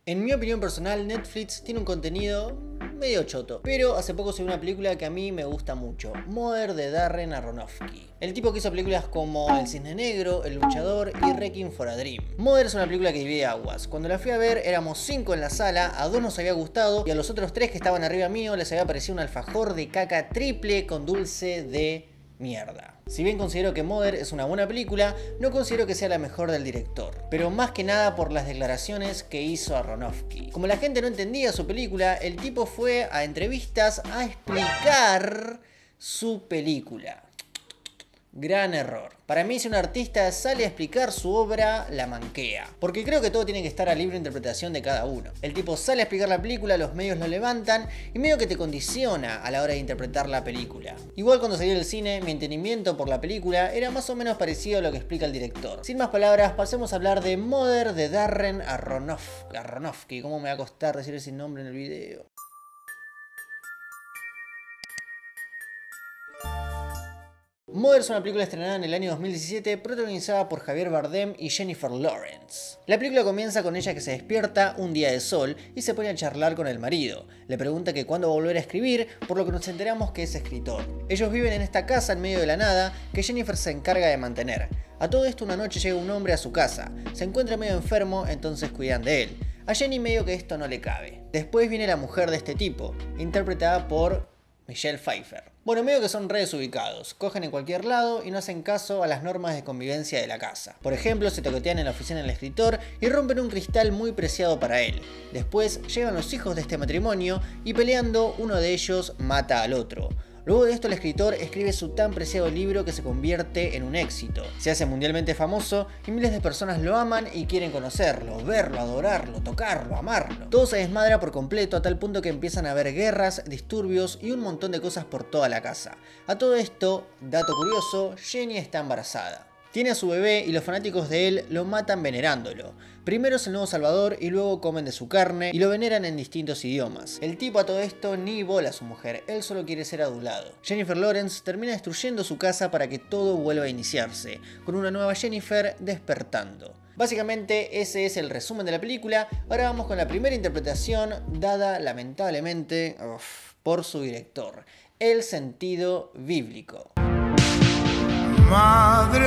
En mi opinión personal, Netflix tiene un contenido medio choto, pero hace poco se vio una película que a mí me gusta mucho, Mother de Darren Aronofsky. El tipo que hizo películas como El Cisne Negro, El Luchador y Requiem for a Dream. Mother es una película que divide aguas. Cuando la fui a ver éramos 5 en la sala, a 2 nos había gustado y a los otros 3 que estaban arriba mío les había parecido un alfajor de caca triple con dulce de mierda. Si bien considero que Mother es una buena película, no considero que sea la mejor del director, pero más que nada por las declaraciones que hizo Aronofsky. Como la gente no entendía su película, el tipo fue a entrevistas a explicar su película. Gran error. Para mí, si un artista sale a explicar su obra, la manquea. Porque creo que todo tiene que estar a libre interpretación de cada uno. El tipo sale a explicar la película, los medios lo levantan y medio que te condiciona a la hora de interpretar la película. Igual cuando salí del cine, mi entendimiento por la película era más o menos parecido a lo que explica el director. Sin más palabras, pasemos a hablar de Mother de Darren Aronofsky. ¿Cómo me va a costar decir ese nombre en el video? Mother es una película estrenada en el año 2017 protagonizada por Javier Bardem y Jennifer Lawrence. La película comienza con ella que se despierta un día de sol y se pone a charlar con el marido. Le pregunta que cuándo va a volver a escribir, por lo que nos enteramos que es escritor. Ellos viven en esta casa en medio de la nada que Jennifer se encarga de mantener. A todo esto una noche llega un hombre a su casa. Se encuentra medio enfermo, entonces cuidan de él. A Jenny medio que esto no le cabe. Después viene la mujer de este tipo, interpretada por Michelle Pfeiffer. Bueno, medio que son re desubicados, cogen en cualquier lado y no hacen caso a las normas de convivencia de la casa. Por ejemplo, se toquetean en la oficina del escritor y rompen un cristal muy preciado para él. Después llegan los hijos de este matrimonio y peleando uno de ellos mata al otro. Luego de esto el escritor escribe su tan preciado libro que se convierte en un éxito. Se hace mundialmente famoso y miles de personas lo aman y quieren conocerlo, verlo, adorarlo, tocarlo, amarlo. Todo se desmadra por completo a tal punto que empiezan a haber guerras, disturbios y un montón de cosas por toda la casa. A todo esto, dato curioso, Jenny está embarazada. Tiene a su bebé y los fanáticos de él lo matan venerándolo. Primero es el nuevo salvador y luego comen de su carne y lo veneran en distintos idiomas. El tipo a todo esto ni bola a su mujer, él solo quiere ser adulado. Jennifer Lawrence termina destruyendo su casa para que todo vuelva a iniciarse, con una nueva Jennifer despertando. Básicamente ese es el resumen de la película. Ahora vamos con la primera interpretación dada lamentablemente por su director, el sentido bíblico. Madre.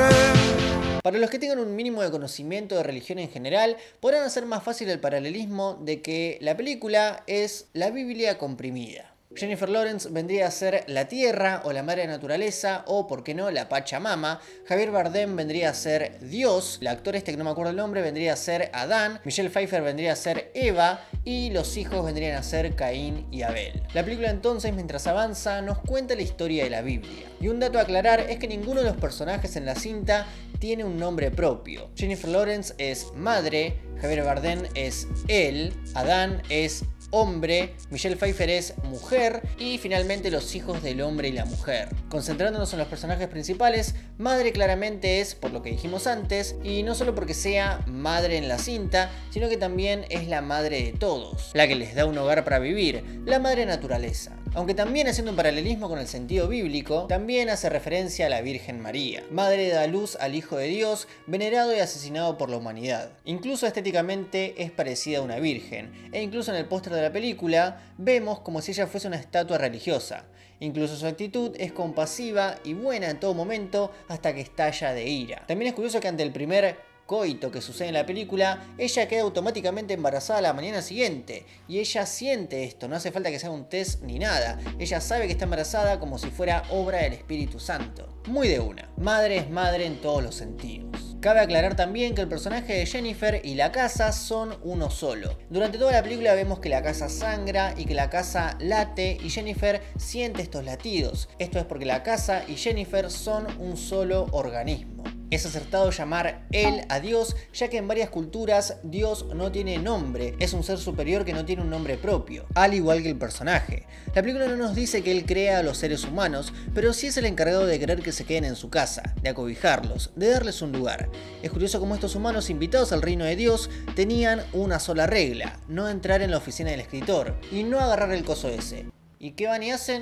Para los que tengan un mínimo de conocimiento de religión en general, podrán hacer más fácil el paralelismo de que la película es la Biblia comprimida. Jennifer Lawrence vendría a ser la tierra o la madre naturaleza o, por qué no, la Pachamama. Javier Bardem vendría a ser Dios. El actor este que no me acuerdo el nombre vendría a ser Adán. Michelle Pfeiffer vendría a ser Eva. Y los hijos vendrían a ser Caín y Abel. La película entonces, mientras avanza, nos cuenta la historia de la Biblia. Y un dato a aclarar es que ninguno de los personajes en la cinta tiene un nombre propio. Jennifer Lawrence es madre, Javier Bardem es él, Adán es hombre, Michelle Pfeiffer es mujer y finalmente los hijos del hombre y la mujer. Concentrándonos en los personajes principales, madre claramente es por lo que dijimos antes y no solo porque sea madre en la cinta, sino que también es la madre de todos, la que les da un hogar para vivir, la madre naturaleza. Aunque también haciendo un paralelismo con el sentido bíblico, también hace referencia a la Virgen María. Madre da luz al Hijo de Dios, venerado y asesinado por la humanidad. Incluso estéticamente es parecida a una virgen, e incluso en el póster de la película vemos como si ella fuese una estatua religiosa. Incluso su actitud es compasiva y buena en todo momento hasta que estalla de ira. También es curioso que ante el primer coito que sucede en la película, ella queda automáticamente embarazada la mañana siguiente. Y ella siente esto, no hace falta que se haga un test ni nada. Ella sabe que está embarazada como si fuera obra del Espíritu Santo. Muy de una. Madre es madre en todos los sentidos. Cabe aclarar también que el personaje de Jennifer y la casa son uno solo. Durante toda la película vemos que la casa sangra y que la casa late y Jennifer siente estos latidos. Esto es porque la casa y Jennifer son un solo organismo. Es acertado llamar él a Dios, ya que en varias culturas Dios no tiene nombre, es un ser superior que no tiene un nombre propio, al igual que el personaje. La película no nos dice que él crea a los seres humanos, pero sí es el encargado de querer que se queden en su casa, de acobijarlos, de darles un lugar. Es curioso cómo estos humanos invitados al reino de Dios tenían una sola regla, no entrar en la oficina del escritor y no agarrar el coso ese. ¿Y qué van y hacen?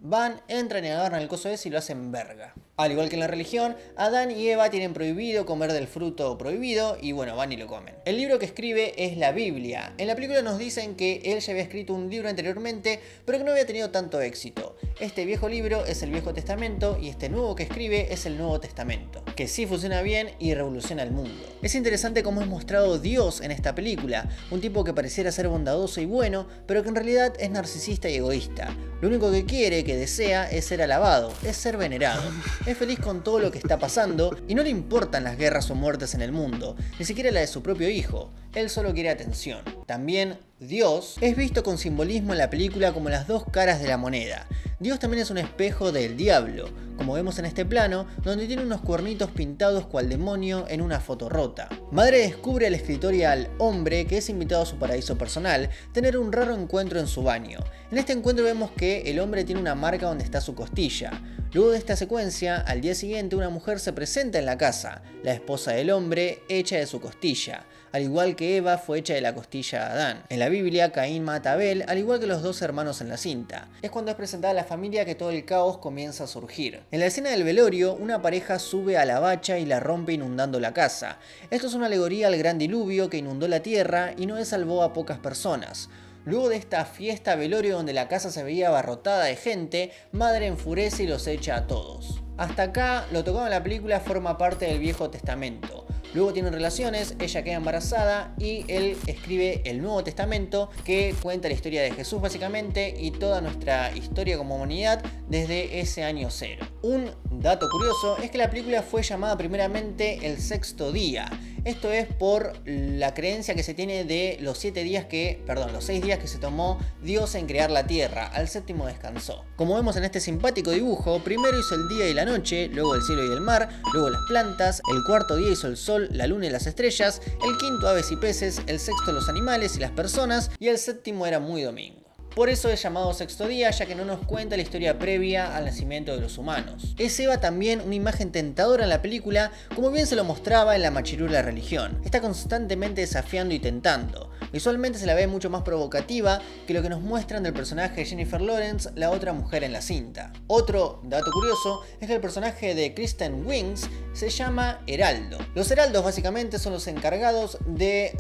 Van, entran y agarran el coso ese y lo hacen verga. Al igual que en la religión, Adán y Eva tienen prohibido comer del fruto prohibido y bueno, van y lo comen. El libro que escribe es la Biblia. En la película nos dicen que él ya había escrito un libro anteriormente, pero que no había tenido tanto éxito. Este viejo libro es el Viejo Testamento y este nuevo que escribe es el Nuevo Testamento, que sí funciona bien y revoluciona el mundo. Es interesante cómo es mostrado Dios en esta película, un tipo que pareciera ser bondadoso y bueno, pero que en realidad es narcisista y egoísta. Lo único que quiere, que desea, es ser alabado, es ser venerado. Es feliz con todo lo que está pasando y no le importan las guerras o muertes en el mundo, ni siquiera la de su propio hijo. Él solo quiere atención. También Dios es visto con simbolismo en la película como las dos caras de la moneda. Dios también es un espejo del diablo, como vemos en este plano, donde tiene unos cuernitos pintados cual demonio en una foto rota. Madre descubre al escritor y al hombre que es invitado a su paraíso personal tener un raro encuentro en su baño. En este encuentro vemos que el hombre tiene una marca donde está su costilla. Luego de esta secuencia, al día siguiente una mujer se presenta en la casa, la esposa del hombre hecha de su costilla, al igual que Eva fue hecha de la costilla de Adán. En la Biblia, Caín mata a Abel, al igual que los dos hermanos en la cinta. Es cuando es presentada a la familia que todo el caos comienza a surgir. En la escena del velorio, una pareja sube a la bacha y la rompe inundando la casa. Esto es una alegoría al gran diluvio que inundó la tierra y no salvó a pocas personas. Luego de esta fiesta velorio donde la casa se veía abarrotada de gente, Madre enfurece y los echa a todos. Hasta acá, lo tocado en la película forma parte del Viejo Testamento. Luego tienen relaciones, ella queda embarazada y él escribe el Nuevo Testamento que cuenta la historia de Jesús básicamente y toda nuestra historia como humanidad desde ese año cero. Un dato curioso es que la película fue llamada primeramente El Sexto Día. Esto es por la creencia que se tiene de los 6 días que se tomó Dios en crear la tierra. Al séptimo descansó. Como vemos en este simpático dibujo, primero hizo el día y la noche, luego el cielo y el mar, luego las plantas, el cuarto día hizo el sol, la luna y las estrellas, el quinto aves y peces, el sexto los animales y las personas, y el séptimo era muy domingo. Por eso es llamado Sexto Día, ya que no nos cuenta la historia previa al nacimiento de los humanos. Es Eva también una imagen tentadora en la película, como bien se lo mostraba en la Machirula Religión. Está constantemente desafiando y tentando. Visualmente se la ve mucho más provocativa que lo que nos muestran del personaje de Jennifer Lawrence, la otra mujer en la cinta. Otro dato curioso es que el personaje de Kristen Wiig se llama Heraldo. Los heraldos básicamente son los encargados de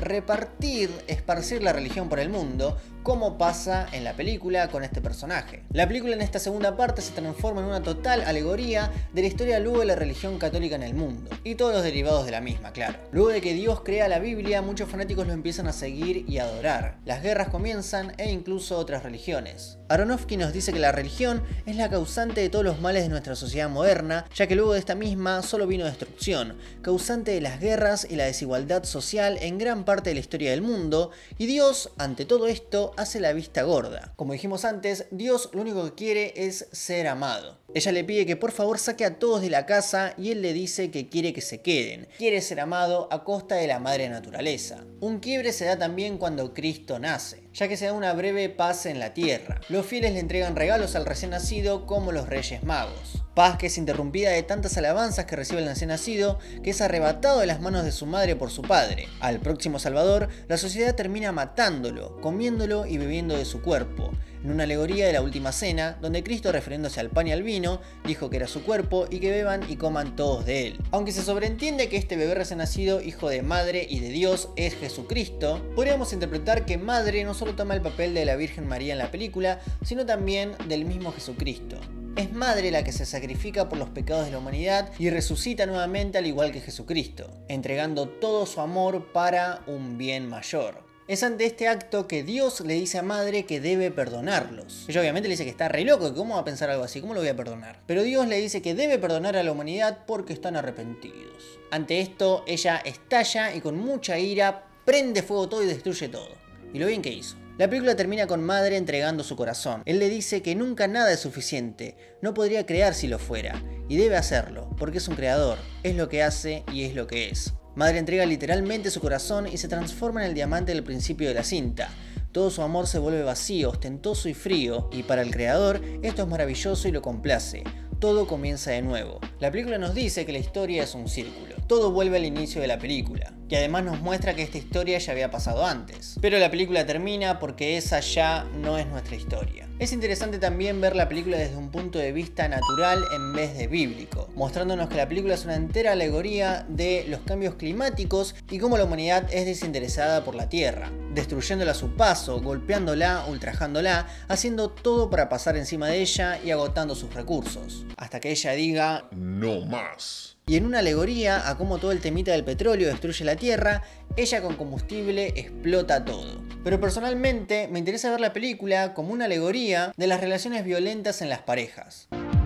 esparcir la religión por el mundo, como pasa en la película con este personaje. La película en esta segunda parte se transforma en una total alegoría de la historia luego de la religión católica en el mundo, y todos los derivados de la misma, claro. Luego de que Dios crea la Biblia, muchos fanáticos lo empiezan a seguir y a adorar. Las guerras comienzan e incluso otras religiones. Aronofsky nos dice que la religión es la causante de todos los males de nuestra sociedad moderna, ya que luego de esta misma solo vino destrucción, causante de las guerras y la desigualdad social en gran parte de la historia del mundo, y Dios, ante todo esto, hace la vista gorda. Como dijimos antes, Dios lo único que quiere es ser amado. Ella le pide que por favor saque a todos de la casa y él le dice que quiere que se queden. Quiere ser amado a costa de la madre naturaleza. Un quiebre se da también cuando Cristo nace, ya que se da una breve paz en la tierra. Los fieles le entregan regalos al recién nacido como los Reyes Magos. Paz que es interrumpida de tantas alabanzas que recibe el recién nacido, que es arrebatado de las manos de su madre por su padre. Al próximo Salvador, la sociedad termina matándolo, comiéndolo y bebiendo de su cuerpo, en una alegoría de la última cena, donde Cristo, refiriéndose al pan y al vino, dijo que era su cuerpo y que beban y coman todos de él. Aunque se sobreentiende que este bebé recién nacido, hijo de madre y de Dios, es Jesucristo, podríamos interpretar que madre no solo toma el papel de la Virgen María en la película, sino también del mismo Jesucristo. Es madre la que se sacrifica por los pecados de la humanidad y resucita nuevamente al igual que Jesucristo, entregando todo su amor para un bien mayor. Es ante este acto que Dios le dice a Madre que debe perdonarlos. Ella obviamente le dice que está re loco, que cómo va a pensar algo así, cómo lo voy a perdonar. Pero Dios le dice que debe perdonar a la humanidad porque están arrepentidos. Ante esto, ella estalla y con mucha ira prende fuego todo y destruye todo. Y lo bien que hizo. La película termina con Madre entregando su corazón. Él le dice que nunca nada es suficiente, no podría crear si lo fuera, y debe hacerlo, porque es un creador, es lo que hace y es lo que es. Madre entrega literalmente su corazón y se transforma en el diamante del principio de la cinta. Todo su amor se vuelve vacío, ostentoso y frío, y para el creador esto es maravilloso y lo complace. Todo comienza de nuevo. La película nos dice que la historia es un círculo. Todo vuelve al inicio de la película. y además nos muestra que esta historia ya había pasado antes. Pero la película termina porque esa ya no es nuestra historia. Es interesante también ver la película desde un punto de vista natural en vez de bíblico, mostrándonos que la película es una entera alegoría de los cambios climáticos y cómo la humanidad es desinteresada por la Tierra, destruyéndola a su paso, golpeándola, ultrajándola, haciendo todo para pasar encima de ella y agotando sus recursos, hasta que ella diga no más. Y en una alegoría a cómo todo el temita del petróleo destruye la Tierra, ella con combustible explota todo. Pero personalmente me interesa ver la película como una alegoría de las relaciones violentas en las parejas.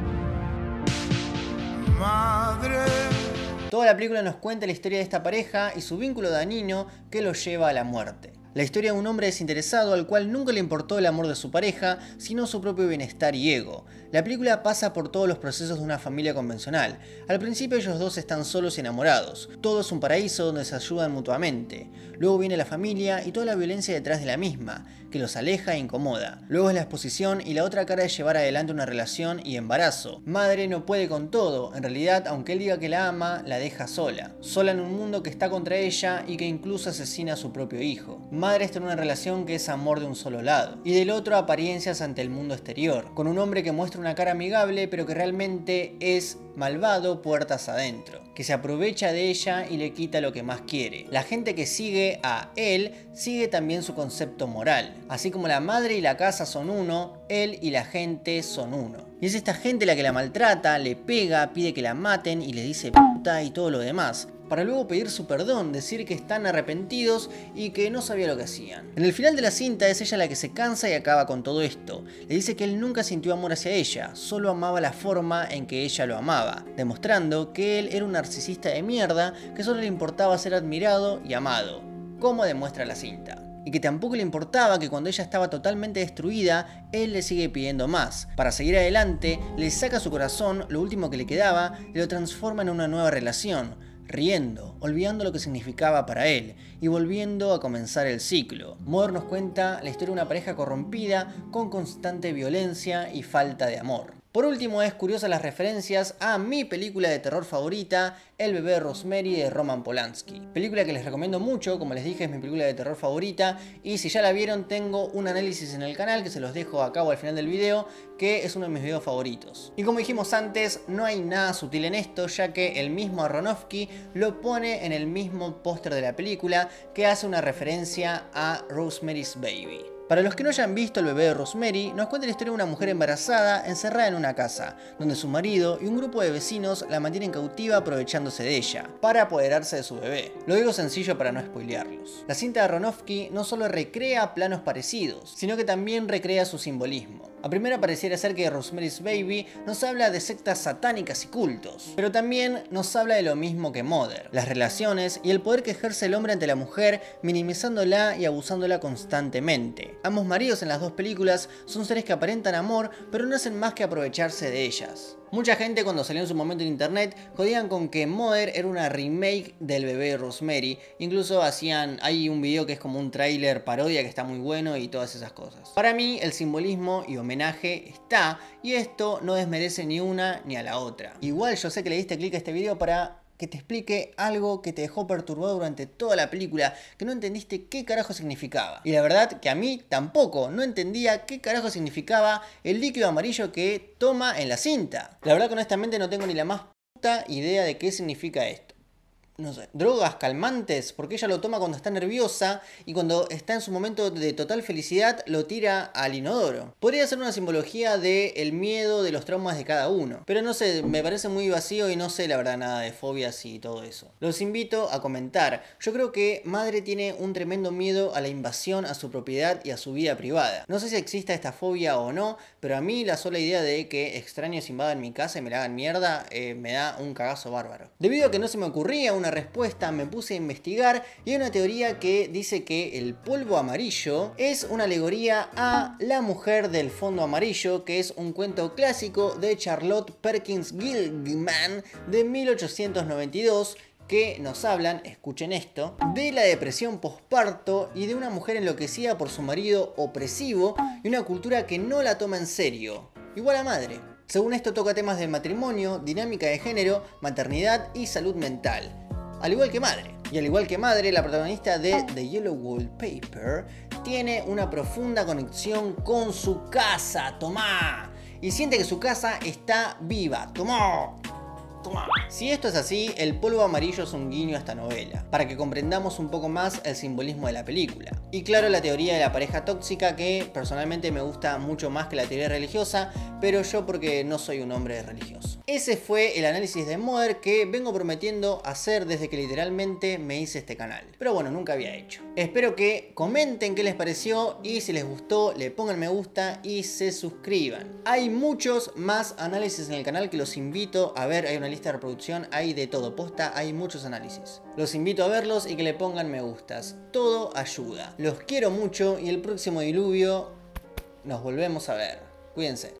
Madre. Toda la película nos cuenta la historia de esta pareja y su vínculo dañino que los lleva a la muerte. La historia de un hombre desinteresado al cual nunca le importó el amor de su pareja, sino su propio bienestar y ego. La película pasa por todos los procesos de una familia convencional. Al principio ellos dos están solos y enamorados. Todo es un paraíso donde se ayudan mutuamente. Luego viene la familia y toda la violencia detrás de la misma, que los aleja e incomoda. Luego es la exposición y la otra cara de llevar adelante una relación y embarazo. Madre no puede con todo. En realidad, aunque él diga que la ama, la deja sola. Sola en un mundo que está contra ella y que incluso asesina a su propio hijo. Madre está en una relación que es amor de un solo lado, y del otro apariencias ante el mundo exterior, con un hombre que muestra una cara amigable pero que realmente es malvado puertas adentro, que se aprovecha de ella y le quita lo que más quiere. La gente que sigue a él sigue también su concepto moral, así como la madre y la casa son uno, él y la gente son uno. Y es esta gente la que la maltrata, le pega, pide que la maten y le dice puta y todo lo demás, para luego pedir su perdón, decir que están arrepentidos y que no sabía lo que hacían. En el final de la cinta es ella la que se cansa y acaba con todo esto. Le dice que él nunca sintió amor hacia ella, solo amaba la forma en que ella lo amaba, demostrando que él era un narcisista de mierda que solo le importaba ser admirado y amado, como demuestra la cinta. Y que tampoco le importaba que cuando ella estaba totalmente destruida, él le sigue pidiendo más. Para seguir adelante, le saca su corazón, lo último que le quedaba, y lo transforma en una nueva relación, riendo, olvidando lo que significaba para él y volviendo a comenzar el ciclo. Mother nos cuenta la historia de una pareja corrompida con constante violencia y falta de amor. Por último, es curiosa las referencias a mi película de terror favorita, El bebé de Rosemary de Roman Polanski. Película que les recomiendo mucho, como les dije es mi película de terror favorita y si ya la vieron tengo un análisis en el canal que se los dejo a cabo al final del video, que es uno de mis videos favoritos. Y como dijimos antes, no hay nada sutil en esto, ya que el mismo Aronofsky lo pone en el mismo póster de la película que hace una referencia a Rosemary's Baby. Para los que no hayan visto El bebé de Rosemary, nos cuenta la historia de una mujer embarazada encerrada en una casa, donde su marido y un grupo de vecinos la mantienen cautiva aprovechándose de ella, para apoderarse de su bebé. Lo digo sencillo para no spoilearlos. La cinta de Aronofsky no solo recrea planos parecidos, sino que también recrea su simbolismo. A primera pareciera ser que Rosemary's Baby nos habla de sectas satánicas y cultos, pero también nos habla de lo mismo que Mother, las relaciones y el poder que ejerce el hombre ante la mujer, minimizándola y abusándola constantemente. Ambos maridos en las dos películas son seres que aparentan amor, pero no hacen más que aprovecharse de ellas. Mucha gente cuando salió en su momento en internet jodían con que Mother era una remake del bebé de Rosemary. Incluso hay un video que es como un tráiler parodia que está muy bueno y todas esas cosas. Para mí el simbolismo y homenaje está y esto no desmerece ni una ni a la otra. Igual yo sé que le diste clic a este video para que te explique algo que te dejó perturbado durante toda la película, que no entendiste qué carajo significaba. Y la verdad que a mí tampoco, no entendía qué carajo significaba el líquido amarillo que toma en la cinta. La verdad que honestamente no tengo ni la más puta idea de qué significa esto. No sé, drogas calmantes, porque ella lo toma cuando está nerviosa y cuando está en su momento de total felicidad lo tira al inodoro. Podría ser una simbología del miedo, de los traumas de cada uno, pero no sé, me parece muy vacío y no sé la verdad nada de fobias y todo eso. Los invito a comentar. Yo creo que Madre tiene un tremendo miedo a la invasión a su propiedad y a su vida privada. No sé si exista esta fobia o no, pero a mí la sola idea de que extraños invadan mi casa y me la hagan mierda me da un cagazo bárbaro. Debido a que no se me ocurría una respuesta, me puse a investigar y hay una teoría que dice que el polvo amarillo es una alegoría a La mujer del fondo amarillo, que es un cuento clásico de Charlotte Perkins Gilman de 1892 que nos hablan, escuchen esto, de la depresión posparto y de una mujer enloquecida por su marido opresivo y una cultura que no la toma en serio, igual a Madre. Según esto toca temas del matrimonio, dinámica de género, maternidad y salud mental, al igual que Madre. Y al igual que Madre, la protagonista de The Yellow Wallpaper tiene una profunda conexión con su casa, tomá. Y siente que su casa está viva, tomá. Si esto es así, el polvo amarillo es un guiño a esta novela, para que comprendamos un poco más el simbolismo de la película. Y claro, la teoría de la pareja tóxica, que personalmente me gusta mucho más que la teoría religiosa, pero yo porque no soy un hombre religioso. Ese fue el análisis de Mother que vengo prometiendo hacer desde que literalmente me hice este canal. Pero bueno, nunca había hecho. Espero que comenten qué les pareció y si les gustó le pongan me gusta y se suscriban. Hay muchos más análisis en el canal que los invito a ver. Hay una lista de reproducción, hay de todo, posta, hay muchos análisis. Los invito a verlos y que le pongan me gustas. Todo ayuda. Los quiero mucho y el próximo diluvio nos volvemos a ver. Cuídense.